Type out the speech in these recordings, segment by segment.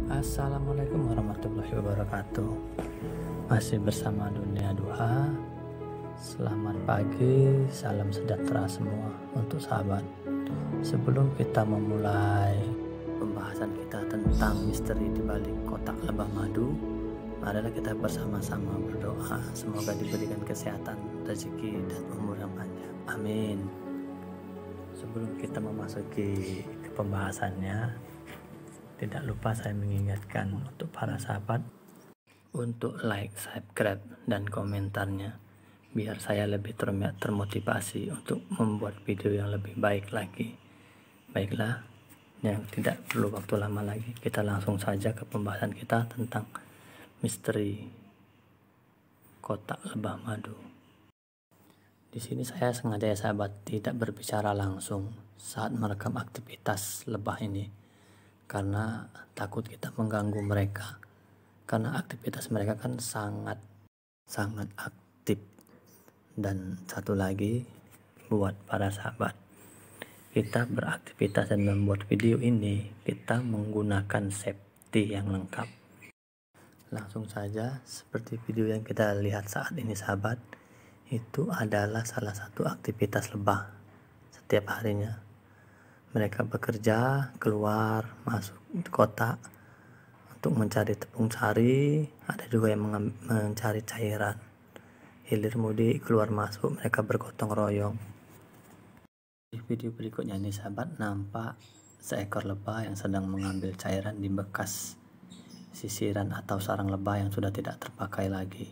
Assalamualaikum warahmatullahi wabarakatuh. Masih bersama Dunia Duha. Selamat pagi, salam sejahtera semua untuk sahabat. Sebelum kita memulai pembahasan kita tentang misteri di balik kotak lebah madu, marilah kita bersama-sama berdoa semoga diberikan kesehatan, rezeki, dan umur yang panjang. Amin. Sebelum kita memasuki ke pembahasannya, tidak lupa saya mengingatkan untuk para sahabat untuk like, subscribe, dan komentarnya biar saya lebih termotivasi untuk membuat video yang lebih baik lagi. Baiklah, yang tidak perlu waktu lama lagi, kita langsung saja ke pembahasan kita tentang misteri kotak lebah madu. Di sini saya sengaja ya sahabat tidak berbicara langsung saat merekam aktivitas lebah ini, karena takut kita mengganggu mereka, karena aktivitas mereka kan sangat aktif. Dan satu lagi, buat para sahabat, kita beraktivitas dan membuat video ini, kita menggunakan safety yang lengkap. Langsung saja, seperti video yang kita lihat saat ini sahabat, itu adalah salah satu aktivitas lebah setiap harinya. Mereka bekerja, keluar, masuk kota untuk mencari tepung sari, ada juga yang mencari cairan. Hilir mudik, keluar masuk, mereka bergotong royong. Di video berikutnya nih sahabat, nampak seekor lebah yang sedang mengambil cairan di bekas sisiran atau sarang lebah yang sudah tidak terpakai lagi.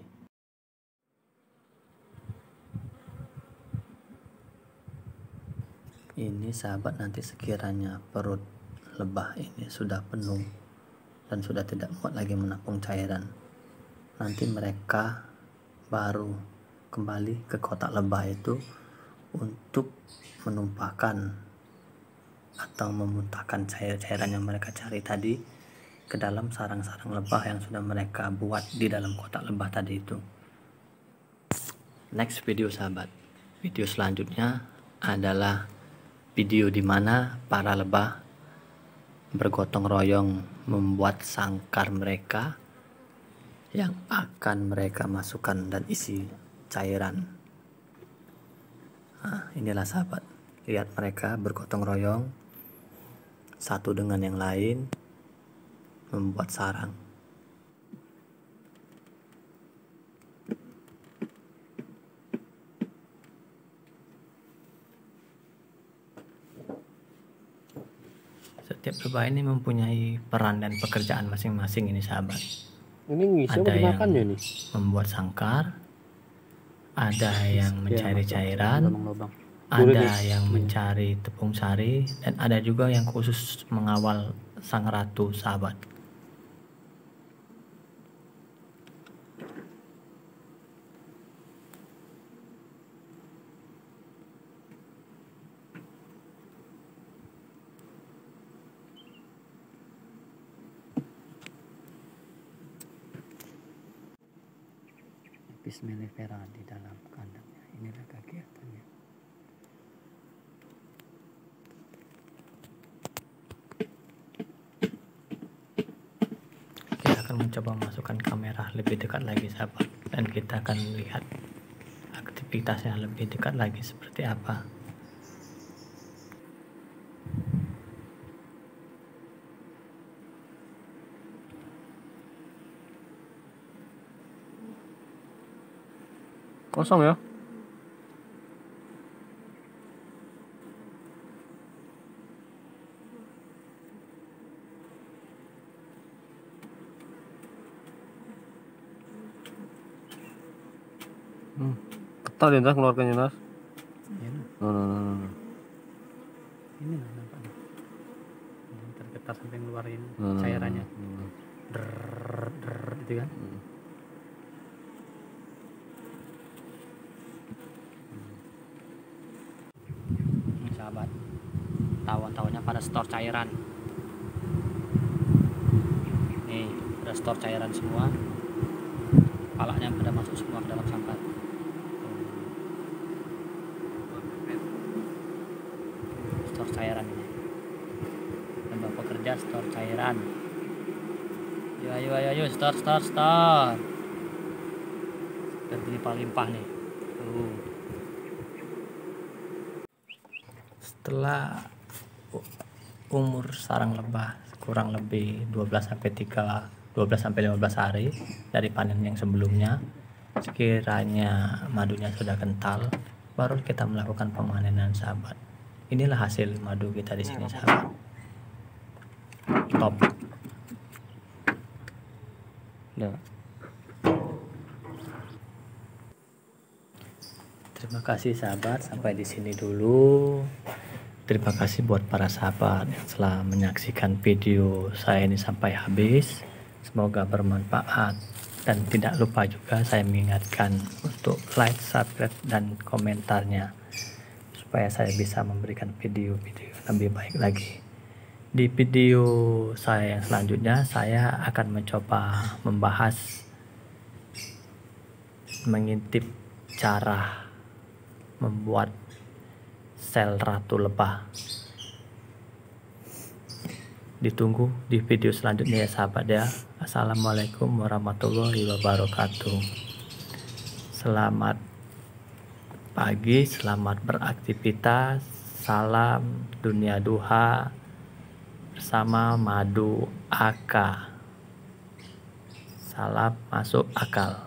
Ini sahabat, nanti sekiranya perut lebah ini sudah penuh dan sudah tidak muat lagi menampung cairan, nanti mereka baru kembali ke kotak lebah itu untuk menumpahkan atau memuntahkan cairan yang mereka cari tadi ke dalam sarang-sarang lebah yang sudah mereka buat di dalam kotak lebah tadi itu. Next video sahabat, video selanjutnya adalah video di mana para lebah bergotong royong membuat sangkar mereka yang akan mereka masukkan dan isi cairan. Nah, inilah sahabat, lihat mereka bergotong royong satu dengan yang lain membuat sarang. Setiap lebah ini mempunyai peran dan pekerjaan masing-masing ini sahabat. Ini ada yang membuat sangkar, ada yang mencari cairan, ada yang mencari tepung sari, dan ada juga yang khusus mengawal sang ratu sahabat. Apis mellifera di dalam kandangnya. Inilah kegiatannya. Kita akan mencoba masukkan kamera lebih dekat lagi sahabat, dan kita akan lihat aktivitasnya lebih dekat lagi seperti apa. Kosong ya? Ketat ya Nas keluarkannya Nas? Ya, Nah. Ini lah nampaknya. Ini tergetar sampai ngeluarin cairannya. Der gitu kan. Ini sahabat, tawon-tawonnya pada store cairan. Nih, pada store cairan semua. Palaknya pada masuk semua ke dalam sangkar. Store cairan ini. Lebah pekerja store cairan. Ayo, start. Berlimpah-limpah nih. Tuh. Setelah umur sarang lebah kurang lebih 12 sampai 15 hari dari panen yang sebelumnya, sekiranya madunya sudah kental, baru kita melakukan pemanenan, sahabat. Inilah hasil madu kita di sini, sahabat. Top. Udah. Terima kasih, sahabat, sampai di sini dulu. Terima kasih buat para sahabat yang telah menyaksikan video saya ini sampai habis. Semoga bermanfaat, dan tidak lupa juga saya mengingatkan untuk like, subscribe, dan komentarnya supaya saya bisa memberikan video-video lebih baik lagi. Di video saya yang selanjutnya saya akan mencoba membahas mengintip cara membuat sel ratu lebah. Ditunggu di video selanjutnya ya, sahabat ya. Assalamualaikum warahmatullahi wabarakatuh. Selamat pagi, selamat beraktivitas. Salam dunia duha bersama Madu AK. Salam masuk akal.